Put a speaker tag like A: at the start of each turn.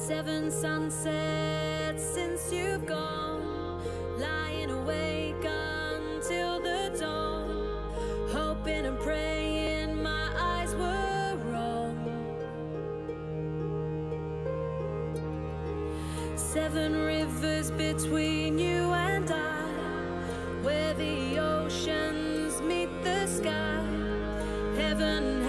A: 7 sunsets since you've gone, lying awake until the dawn, hoping and praying my eyes were wrong. 7 rivers between you and I, where the oceans meet the sky. Heaven